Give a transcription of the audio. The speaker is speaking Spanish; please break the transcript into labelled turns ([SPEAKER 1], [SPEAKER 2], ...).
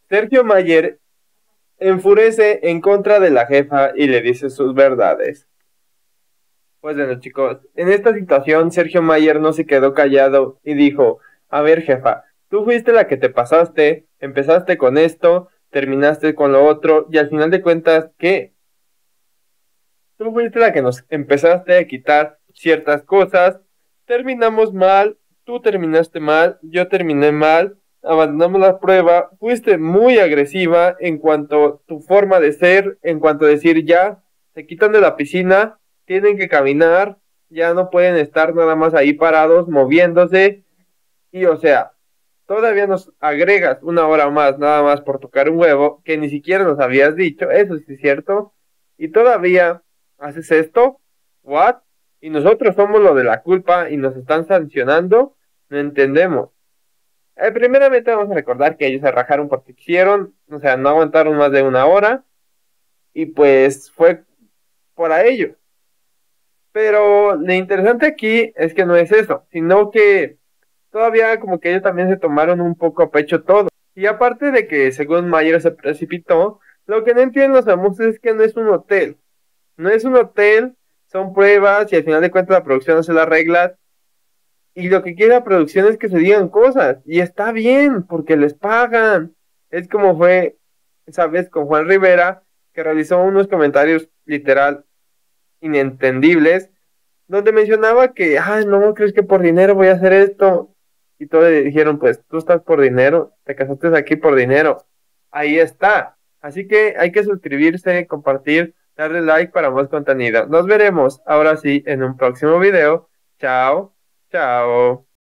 [SPEAKER 1] Sergio Mayer enfurece en contra de la jefa y le dice sus verdades. Pues bueno, chicos, en esta situación Sergio Mayer no se quedó callado y dijo, a ver, jefa, tú fuiste la que te pasaste, empezaste con esto, terminaste con lo otro, y al final de cuentas, ¿qué? Tú fuiste la que nos empezaste a quitar ciertas cosas, terminamos mal, tú terminaste mal, yo terminé mal, abandonamos la prueba, fuiste muy agresiva en cuanto a tu forma de ser, en cuanto a decir ya, se quitan de la piscina, tienen que caminar, ya no pueden estar nada más ahí parados, moviéndose, y o sea, todavía nos agregas una hora más nada más por tocar un huevo que ni siquiera nos habías dicho, eso sí es cierto, y todavía haces esto, what? Y nosotros somos lo de la culpa y nos están sancionando, no entendemos. Primeramente vamos a recordar que ellos se rajaron porque quisieron, o sea, no aguantaron más de una hora y pues fue por a ellos. Pero lo interesante aquí es que no es eso, sino que todavía como que ellos también se tomaron un poco a pecho todo. Y aparte de que según Mayer se precipitó, lo que no entienden los famosos es que no es un hotel. No es un hotel, son pruebas y al final de cuentas la producción hace las reglas. Y lo que quiere la producción es que se digan cosas. Y está bien, porque les pagan. Es como fue, ¿sabes? Con Juan Rivera, que realizó unos comentarios literal inentendibles donde mencionaba que, ay, no, crees que por dinero voy a hacer esto. Y todos le dijeron, pues tú estás por dinero, te casaste aquí por dinero. Ahí está. Así que hay que suscribirse, compartir, darle like para más contenido. Nos veremos ahora sí en un próximo video. Chao, chao.